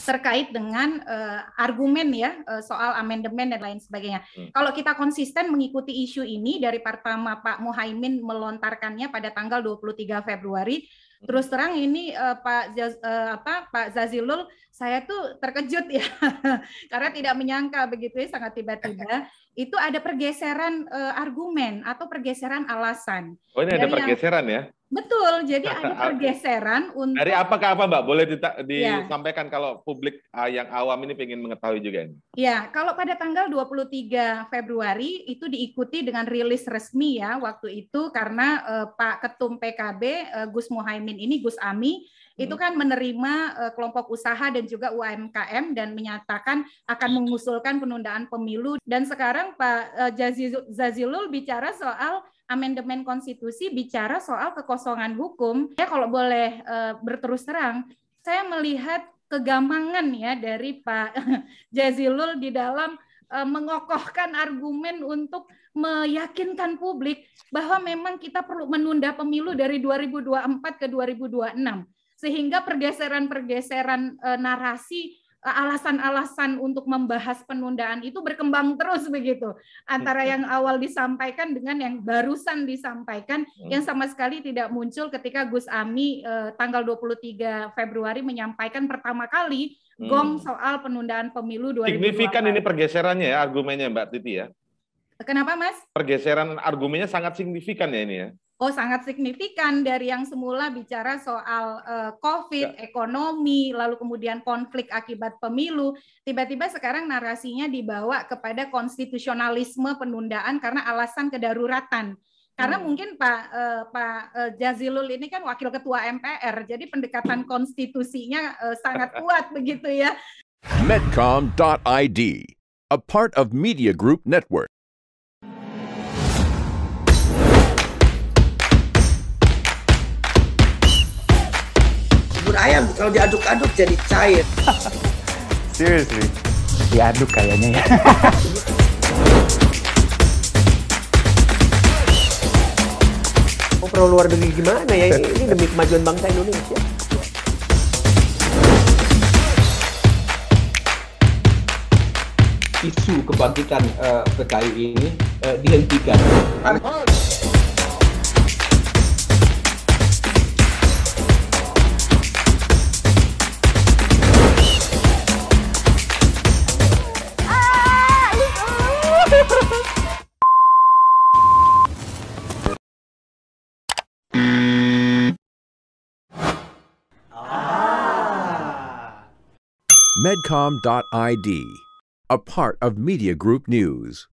terkait dengan argumen ya soal amandemen dan lain sebagainya. Kalau kita konsisten mengikuti isu ini dari pertama Pak Muhaimin melontarkannya pada tanggal 23 Februari, terus terang ini Pak Jazilul, saya tuh terkejut ya karena tidak menyangka begitu ya, sangat tiba-tiba itu ada pergeseran argumen atau pergeseran alasan. Oh, ini ada pergeseran ya? Betul, jadi ada pergeseran untuk... Dari apa ke apa, Mbak? Boleh disampaikan kalau publik yang awam ini ingin mengetahui juga ini? Ya, kalau pada tanggal 23 Februari itu diikuti dengan rilis resmi ya waktu itu karena Pak Ketum PKB Gus Muhaimin ini, Gus Ami, itu kan menerima kelompok usaha dan juga UMKM dan menyatakan akan mengusulkan penundaan pemilu. Dan sekarang Pak Jazilul bicara soal amandemen konstitusi, bicara soal kekosongan hukum. Ya kalau boleh berterus terang, saya melihat kegamangan ya dari Pak Jazilul di dalam mengokohkan argumen untuk meyakinkan publik bahwa memang kita perlu menunda pemilu dari 2024 ke 2026. Sehingga pergeseran-pergeseran narasi, alasan-alasan untuk membahas penundaan itu berkembang terus begitu. Antara yang awal disampaikan dengan yang barusan disampaikan yang sama sekali tidak muncul ketika Gus Ami tanggal 23 Februari menyampaikan pertama kali gong soal penundaan pemilu 2024. Signifikan ini pergeserannya ya argumennya Mbak Titi ya? Kenapa Mas? Pergeseran argumennya sangat signifikan ya ini ya? Oh, sangat signifikan dari yang semula bicara soal COVID, ekonomi, lalu kemudian konflik akibat pemilu, tiba-tiba sekarang narasinya dibawa kepada konstitusionalisme penundaan karena alasan kedaruratan. Karena mungkin Pak Jazilul ini kan wakil ketua MPR, jadi pendekatan konstitusinya sangat kuat begitu ya. Medcom.id, a part of Media Group Network. Bubur ayam kalau diaduk-aduk jadi cair. Seriously, diaduk kayaknya ya. Mau pro luar negeri gimana ya? Ini demi kemajuan bangsa Indonesia. Isu kebangkitan PKI ini dihentikan. Medcom.id, a part of Media Group News.